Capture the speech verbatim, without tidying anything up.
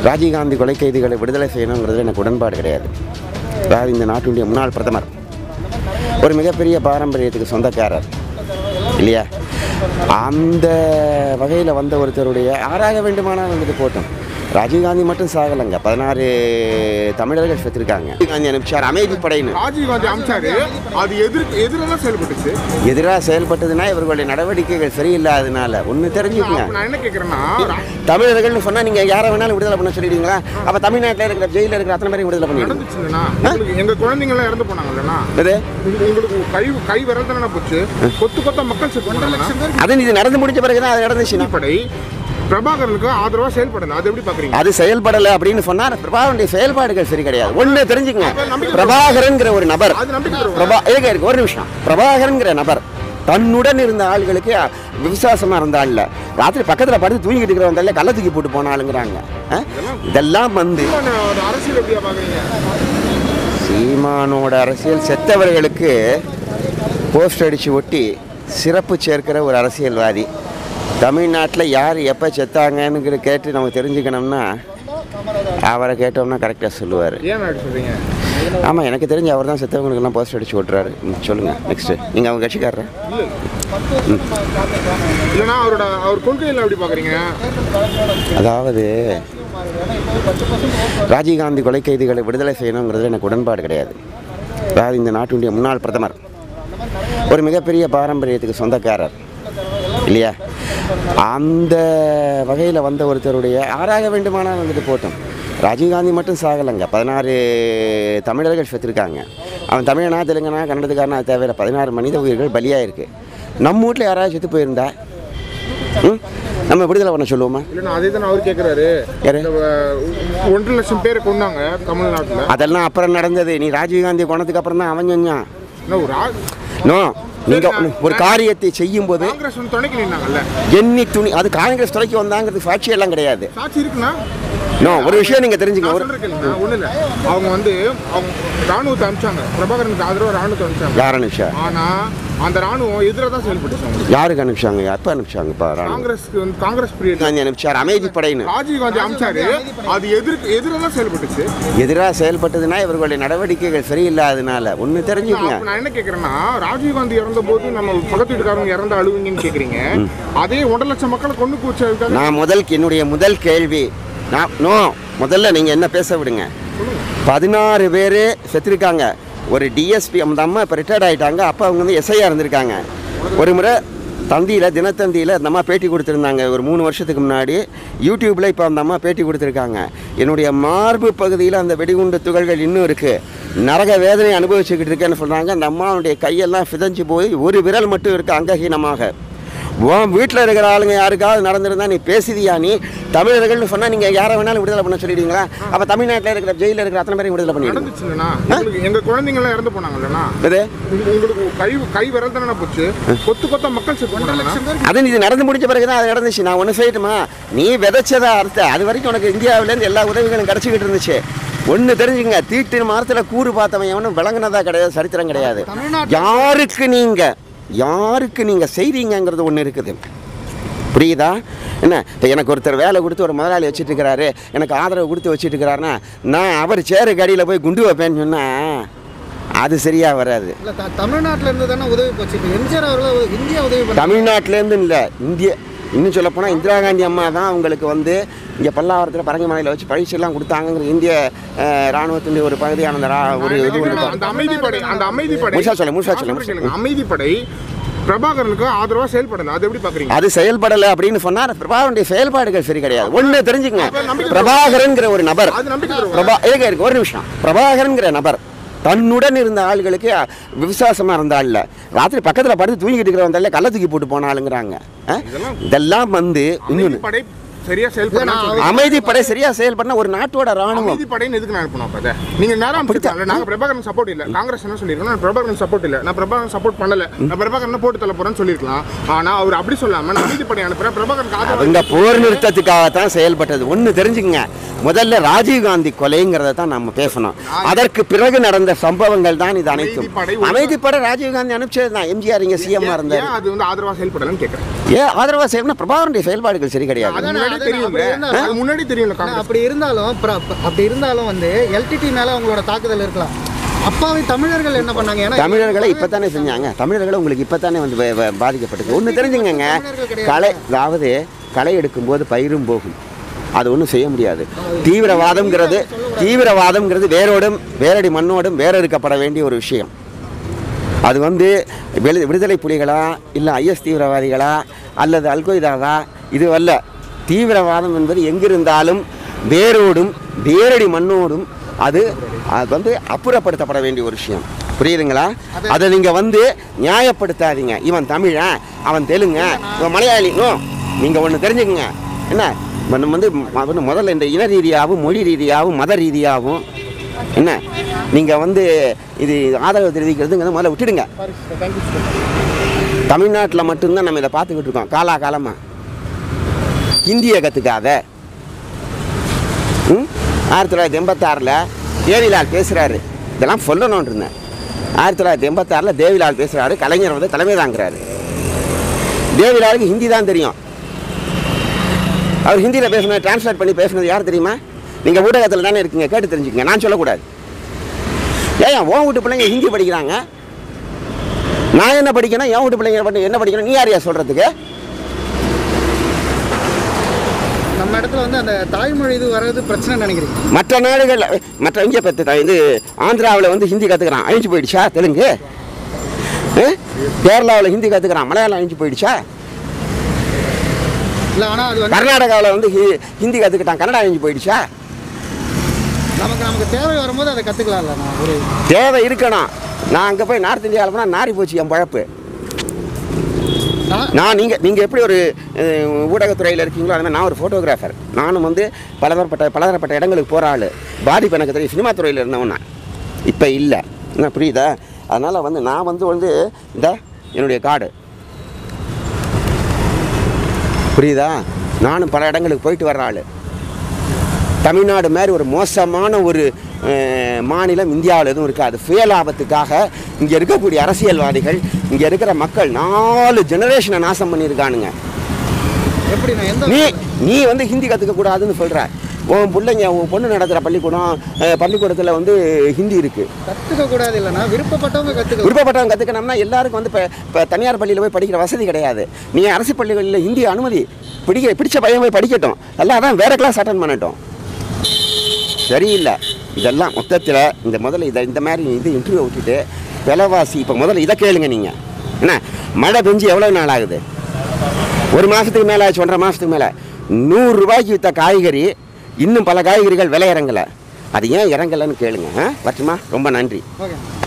ராஜீவ்காந்தி கொலை கைதிகளை விடுதலை செய்யணுங்கிறது எனக்கு உடன்பாடு கிடையாது. அதாவது இந்த நாட்டுடைய முன்னாள் பிரதமர் ஒரு மிகப்பெரிய பாரம்பரியத்துக்கு சொந்தக்காரர் இல்லையா? அந்த வகையில் வந்த ஒருத்தருடைய ஆறாக வேண்டுமானால் வந்துட்டு போட்டோம். ராஜீவ்காந்தி மட்டும் சாகலைங்க, பதினாறு தமிழர்கள் செத்துருக்காங்க. ராஜீவ்காந்தி அனுப்பிச்சார் அமைதிப்படைன்னு. ராஜீவ்காந்தி அனுப்பிச்சாரு, அது எதிர் எதிராக செயல்பட்டுச்சு. எதிராக செயல்பட்டதுன்னா இவர்களுடைய நடவடிக்கைகள் சரியில்லாததுனால. ஒன்று தெரிஞ்சுக்கங்க, நான் என்ன கேட்குறேன்னா, தமிழர்கள்னு சொன்னால் நீங்கள் யாரை வேணாலும் விடுதலை பண்ண சொல்லிடுவீங்களா? அப்போ தமிழ்நாட்டில் இருக்கிற ஜெயிலில் இருக்கிற அத்தனை பேரையும் விடுதலை பண்ணிடுங்க. எங்கள் குழந்தைங்களாம் இறந்து போனாங்கல்லண்ணா, உங்களுக்கு கை கை விரல் தானே போச்சு, கொத்து கொத்த மக்கள் செத்து. அது இது நடந்து முடிஞ்ச பிறகு தான் அது நடந்துச்சு. படை பிரபாகரனுக்கு ஆதரவா செயல்படல, அது எப்படி பாக்குறீங்க? அது செயல்படலை அப்படின்னு சொன்னா பிரபாகரனுடைய செயல்பாடுகள் சரி கிடையாது. ஒண்ணு தெரிஞ்சுக்கங்க, பிரபாகரன்கிற ஒரு நபர், பிரபா இருக்கு ஒரு நிமிஷம், பிரபாகரன்கிற நபர் தன்னுடன் இருந்த ஆளுகளுக்கு விசுவாசமா இருந்தால ராத்திரி பக்கத்துல படுத்து தூங்கிட்டு இருக்கிறவங்க கள்ள தூக்கி போட்டு போன ஆளுங்கிறாங்க. இதெல்லாம் வந்து அரசியல் எப்படியா பாக்குறீங்க? சீமானோட அரசியல் செத்தவர்களுக்கு போஸ்ட் அடிச்சு ஒட்டி சிறப்பு சேர்க்கிற ஒரு அரசியல்வாதி. தமிழ்நாட்டில் யார் எப்போ செத்தாங்கன்னு கேட்டு நமக்கு தெரிஞ்சுக்கணும்னா அவரை கேட்டோம்னா கரெக்டாக சொல்லுவார். ஆமாம், எனக்கு தெரிஞ்சு அவர் தான் செத்தவங்களுக்கெல்லாம் போஸ்ட் அடிச்சு ஓட்டுறாரு. சொல்லுங்கள் நெக்ஸ்ட்டு, நீங்கள் அவங்க கட்சிக்காரர் இல்லைன்னா அவரோட அவர் கொள்கையில் எப்படி பார்க்குறீங்க? அதாவது ராஜீவ்காந்தி கொலை கைதிகளை விடுதலை செய்யணுங்கிறது எனக்கு உடன்பாடு கிடையாது. அதாவது இந்த நாட்டுடைய முன்னாள் பிரதமர் ஒரு மிகப்பெரிய பாரம்பரியத்துக்கு சொந்தக்காரர் இல்லையா? அந்த வகையில் வந்த ஒருத்தருடைய ஆறாக வேண்டுமானால் வந்துட்டு போட்டோம். ராஜீவ்காந்தி மட்டும் சாகலைங்க, பதினாறு தமிழர்கள் செத்துருக்காங்க. அவன் தமிழனா தெலுங்கனா கன்னடத்துக்காரனா தேவையில்லை, பதினாறு மனித உயிர்கள் பலியாக இருக்குது. நம்ம வீட்டில் யாராவது செத்து போயிருந்தா நம்ம விடுதலை பண்ண சொல்லுவோமா? இல்லைன்னா அதே தான் அவர் கேட்குறாரு. ஒன்றரை லட்சம் பேரை கொண்டாங்க தமிழ்நாட்டில். அதெல்லாம் அப்புறம் நடந்தது. நீ ராஜீவ்காந்தி கொண்டதுக்கு அப்புறம் தான் அவன் சொன்னான். நோ, நீங்க ஒரு காரியத்தை செய்யும் போது எண்ணி துணி அது காங்கிரஸ் துறைக்கு வந்தாங்கிறது சாட்சி எல்லாம் கிடையாது. நோ, ஒரு விஷயம் நீங்க தெரிஞ்சுக்கணும். ஒண்ணு இல்ல, அவங்க வந்து அவங்க ராணுவத்தை அனுப்பிச்சாங்க, பிரபாகரனுக்கு ஆதரவா ராணுவத்தை அனுப்பிச்சாங்க. யார் அனுப்பிச்சா? ஆனா அந்த ராணுவம் எதிராக தான் செயல்பட்டுச்சு. யாருக்கு அனுப்பிச்சாங்க? எப்ப அனுப்பிச்சாங்கப்பா? காங்கிரஸ்க்கு வந்து காங்கிரஸ் பீரியட் அனுப்பிச்சார் அமைதிப்படைன்னு. ராஜீவ்காந்தி அனுப்பிச்சாரு, அது எதிர் எதிராக தான் செயல்பட்டுச்சு. எதிராக செயல்பட்டதுன்னா இவர்களுடைய நடவடிக்கைகள் சரியில்லாததுனால. ஒன்று தெரிஞ்சுக்கங்க, நான் என்ன கேட்கறேன்னா, ராஜீவ்காந்தி இறந்த போது நம்ம பக்கத்து வீட்டுக்காரங்க இறந்த அழுவீங்கன்னு கேட்குறீங்க. அதே ஒன்றரை லட்சம் மக்களை கொண்டு போச்சு. நான் முதல் என்னுடைய முதல் கேள்வி நான் நோ முதல்ல நீங்கள் என்ன பேச விடுங்க. பதினாறு பேர் செத்துருக்காங்க. ஒரு டிஎஸ்பி அந்த அம்மா இப்போ ரிட்டையர்ட் ஆகிட்டாங்க. அப்போ அவங்க வந்து எஸ்ஐயாக இருந்திருக்காங்க. ஒரு முறை தந்தியில் தினத்தந்தியில் அந்த அம்மா பேட்டி கொடுத்துருந்தாங்க ஒரு மூணு வருஷத்துக்கு முன்னாடி. யூடியூப்பில் இப்போ அந்த அம்மா பேட்டி கொடுத்துருக்காங்க. என்னுடைய மார்பு பகுதியில் அந்த வெடிகுண்டு துகள்கள் இன்னும் இருக்குது, நரக வேதனை அனுபவிச்சுக்கிட்டு இருக்கேன்னு சொல்கிறாங்க. அந்த அம்மாவுடைய கையெல்லாம் சிதைஞ்சு போய் ஒரு விரல் மட்டும் இருக்குது அங்கஹீனமாக. உன் வீட்டில் இருக்கிற ஆளுங்க யாருக்காவது நடந்திருந்தா நீ பேசுதியா? நீ தமிழர்கள்னு சொன்னால் நீங்கள் யாரை வேணாலும் விடுதலை பண்ண சொல்லிடுவீங்களா? அப்போ தமிழ்நாட்டில் இருக்கிற ஜெயிலில் இருக்கிற அத்தனை பேரையும் விடுதலை பண்ணிடுங்க. எங்கள் குழந்தைங்களாம் இறந்து போனாங்கல்லண்ணா, உங்களுக்கு கை கை விரல் தானே போச்சு, கொத்து கொத்த மக்கள் செத்து. அது இது நடந்து முடிஞ்ச பிறகு தான் அது நடந்துச்சு. நான் ஒன்று செய்யட்டுமா? நீ விதைச்சதா அர்த்தம் அது வரைக்கும் உனக்கு இந்தியாவிலேருந்து எல்லா உதவிகளும் கிடச்சிக்கிட்டு இருந்துச்சு. ஒன்று தெரிஞ்சுங்க, தீட்டு மரத்தில் கூறு பார்த்தவன் எவனும் விளங்குனதா கிடையாது, சரித்திரம் கிடையாது. யாருக்கு நீங்கள் யாருக்கு நீங்கள் செய்கிறீங்கிறது ஒன்று இருக்குது, புரியுதா? என்ன இப்போ எனக்கு ஒருத்தர் வேலை கொடுத்து ஒரு முதலாளி வச்சுட்டு இருக்கிறாரு, எனக்கு ஆதரவு கொடுத்து வச்சுட்டு இருக்கிறாருன்னா நான் அவர் சேருக்கு அடியில் போய் குண்டு வைப்பேன்னு சொன்னால் அது சரியாக வராது. தமிழ்நாட்டிலேருந்து தானே உதவி போச்சு. எம்ஜிஆர் அவர்கள் இந்தியா உதவி தமிழ்நாட்டிலேருந்து இல்லை, இந்திய இன்னும் சொல்லப்போனால் இந்திரா காந்தி அம்மா தான் அவங்களுக்கு வந்து இங்கே பல்லாவரத்தில் பரங்கிமலையில் வச்சு பயிற்சியெல்லாம் கொடுத்தாங்கிற இந்திய ராணுவத்தினுடைய ஒரு பகுதியான அந்த ஒரு இது அந்த அமைதிப்படை அந்த அமைதிப்படை முழுசா சொல்ல முழுசா சொல்ல அமைதிப்படை பிரபாகரனுக்கு ஆதரவா செயல்படல, அது எப்படி பாக்குறீங்க? அது செயல்படலை அப்படின்னு சொன்னா பிரபாகரனுடைய செயல்பாடுகள் சரி கிடையாது. ஒன்று தெரிஞ்சுக்கங்க, பிரபாகரன்கிற ஒரு நபர், பிரபா இருக்கு ஒரு நிமிஷம், பிரபாகரன்கிற நபர் தன்னுடன் இருந்த ஆளுகளுக்கு விசுவாசமா இருந்தால ராத்திரி பக்கத்துல படுத்து தூங்கிட்டு இருக்கிறவங்க கள்ள தூக்கி போட்டு போன ஆளுங்கிறாங்க. இதெல்லாம் வந்து இன்னொன்று சரியா செயல்படணும். அமைதிப்படை சரியா செயல்படணும். ஒரு நாட்டோட ராணுவம் அமைதிப்படைன்னு எதுக்கு நான் அனுப்பணும்? அப்ப நீங்க நேரம் பிடிச்சால நாங்க பிரபாகரன் சப்போர்ட் இல்ல, காங்கிரஸ் என்ன சொல்லிருக்கோம், நான் பிரபாகரன் சப்போர்ட் இல்ல, நான் பிரபாகரன் சப்போர்ட் பண்ணல, நான் பிரபாகரன் போட்டு தள்ள போறேன்னு சொல்லிருக்கலாம். ஆனா அவர் அப்படி சொல்லாம நான் அமைதிப்படை அனுப்புறேன், பிரபாகரன் இந்த போர் நிறுத்தத்துக்காகத்தான் செயல்பட்டது. ஒன்னு தெரிஞ்சுக்கங்க, முதல்ல ராஜீவ்காந்தி கொலைங்கிறத தான் நம்ம பேசணும். அதற்கு பிறகு நடந்த சம்பவங்கள் தான் இது அனைத்தும். அமைதிப்படை ராஜீவ்காந்தி அனுப்பிச்சது தான். எம்ஜிஆர் இங்க சிஎம் இருந்தார். அது வந்து ஆதரவா செயல்படலன்னு கேட்கிறேன். ஏன் ஆதரவாக செய்யணும்னா பிரபாகரனுடைய செயல்பாடுகள் சரி கிடையாது. அது முன்னாடி தெரியும்ல, அது முன்னாடி தெரியும்ல காங்கிரஸ். அப்படி இருந்தாலும் அப்படி இருந்தாலும் வந்து எல்டிடி மேல அவங்களோட தாக்குதல் இருக்கலாம். அப்பாவி தமிழர்கள் என்ன பண்ணாங்க? ஏன்னா தமிழர்களை இப்போ தானே செஞ்சாங்க. தமிழர்களை உங்களுக்கு இப்போ தானே வந்து பாதிக்கப்பட்டது. ஒன்று தெரிஞ்சுங்க, களை அதாவது களை எடுக்கும்போது பயிரும் போகும், அது ஒன்றும் செய்ய முடியாது. தீவிரவாதம்ங்கிறது தீவிரவாதம்ங்கிறது வேரோடும் வேரடி மண்ணோடும் வேறறுக்கப்பட வேண்டிய ஒரு விஷயம். அது வந்து வெளி விடுதலை புலிகளா இல்லை ஐஎஸ் தீவிரவாதிகளா அல்லது அல்கொய்தாவா இது அல்ல. தீவிரவாதம் என்பது எங்கிருந்தாலும் வேரோடும் வேரடி மண்ணோடும் அது அது வந்து அப்புறப்படுத்தப்பட வேண்டிய ஒரு விஷயம். புரியுதுங்களா? அதை நீங்கள் வந்து நியாயப்படுத்தாதீங்க. இவன் தமிழன், அவன் தெலுங்க, இவன் மலையாளினோ. நீங்கள் ஒன்று தெரிஞ்சுக்கங்க, என்ன வந்து முதல்ல இந்த இன ரீதியாகவும் மொழி ரீதியாகவும் மத ரீதியாகவும் என்ன நீங்கள் வந்து இது ஆதரவு தெரிவிக்கிறதுங்கிறது முதல்ல விட்டுடுங்க. தமிழ்நாட்டில் மட்டும்தான் நம்ம இதை பார்த்துக்கிட்டு இருக்கோம் காலா காலமாக. ஹிந்தியை கற்றுக்காத. ம் ஆயிரத்தி தொள்ளாயிரத்தி எண்பத்தாறில் தேவிலால் பேசுகிறாரு, இதெல்லாம் சொல்லணும்னு இருந்தேன். ஆயிரத்தி தொள்ளாயிரத்தி எண்பத்தாறில் தேவிலால் பேசுகிறாரு, கலைஞர் வந்து தலைமை தாங்கிறாரு. தேவிலாலுக்கு ஹிந்தி தான் தெரியும். அவர் ஹிந்தியில் பேசுனது டிரான்ஸ்லேட் பண்ணி பேசுனது யார் தெரியுமா? நீங்கள் ஊடகத்தில் தானே இருக்கீங்க, கேட்டு தெரிஞ்சுக்கங்க, நான் சொல்லக்கூடாது. ஏன் உன் வீட்டு பிள்ளைங்க ஹிந்தி படிக்கிறாங்க, நான் என்ன படிக்கணும்? என் வீட்டு பிள்ளைங்க பண்ணி என்ன படிக்கணும்? நீ யாரையா சொல்கிறதுக்கு? நம்ம இடத்துல வந்து அந்த தாய்மொழி இது வர்றது பிரச்சனை நினைக்கிறீங்க? மற்ற நாடுகளில் மற்ற இங்கே பத்து இது ஆந்திராவில் வந்து ஹிந்தி கற்றுக்கிறான், அழிஞ்சு போயிடுச்சா தெலுங்கு? கேரளாவில் ஹிந்தி கற்றுக்கிறான், மலையாளம் அழிஞ்சு போயிடுச்சா? இல்லை, ஆனால் அது வந்து கர்நாடகாவில் வந்து ஹிந்தி கற்றுக்கிட்டான், கன்னடா அழிஞ்சு போயிடுச்சா? நமக்கு நமக்கு தேவை வரும்போது அதை கற்றுக்கலாம்ல. நான் ஒரு தேவை இருக்கணும். நான் அங்கே போய் நார்த் இந்தியாவில் போனால் நாரி போச்சு என் பழப்பு. நான் நீங்கள் நீங்கள் எப்படி ஒரு ஊடகத்துறையில் இருக்கீங்களோ அதுமாதிரி நான் ஒரு ஃபோட்டோகிராஃபர். நானும் வந்து பலதரப்பட்ட பலதரப்பட்ட இடங்களுக்கு போகிற ஆள். பாதிப்பு எனக்கு தெரியும். சினிமா துறையில் இருந்தவன் நான் இப்போ இல்லை. என்ன புரியுதா? அதனால் வந்து நான் வந்து வந்து இந்த என்னுடைய கார்டு புரியுதா? நானும் பல இடங்களுக்கு போயிட்டு வர்ற ஆள். தமிழ்நாடு மாதிரி ஒரு மோசமான ஒரு மாநிலம் இந்தியாவில் எதுவும் இருக்காது. சுயலாபத்துக்காக இங்கே இருக்கக்கூடிய அரசியல்வாதிகள், இங்கே இருக்கிற மக்கள் நாலு ஜெனரேஷனை நாசம் பண்ணியிருக்கானுங்க. எப்படி நீ நீ வந்து ஹிந்தி கற்றுக்கக்கூடாதுன்னு சொல்கிற. உன் பிள்ளைங்க உன் பொண்ணு நடத்துகிற பள்ளிக்கூடம் பள்ளிக்கூடத்தில் வந்து ஹிந்தி இருக்குது. கற்றுக்கக்கூடாது இல்லைன்னா விருப்பப்பட்டவங்க கற்றுக்க விருப்பப்பட்டவங்க கற்றுக்கணும்னா எல்லாருக்கும் வந்து இப்போ இப்போ தனியார் பள்ளியில் போய் படிக்கிற வசதி கிடையாது. நீ அரசு பள்ளிகளில் ஹிந்தி அனுமதி பிடிக்க பிடிச்ச பையன் போய் படிக்கட்டும், எல்லாம் தான் வேறு கிளாஸ் அட்டன் பண்ணட்டும். சரியில்லை இதெல்லாம் மொத்தத்தில். இந்த முதல்ல இதை இந்த மாதிரி இது இன்டர்வியூ விட்டுட்டு விலைவாசி இப்போ முதல்ல இதை கேளுங்க. நீங்கள் என்ன மழை பெஞ்சு எவ்வளோ நாள் ஆகுது? ஒரு மாதத்துக்கு மேலே ஆச்சு, ஒன்றரை மாதத்துக்கு மேலே. நூறுரூபாய்க்கு விற்ற காய்கறி இன்னும் பல காய்கறிகள் விலை இறங்கலை. அது ஏன் இறங்கலைன்னு கேளுங்க. வரட்டுமா? ரொம்ப நன்றி. ஓகே.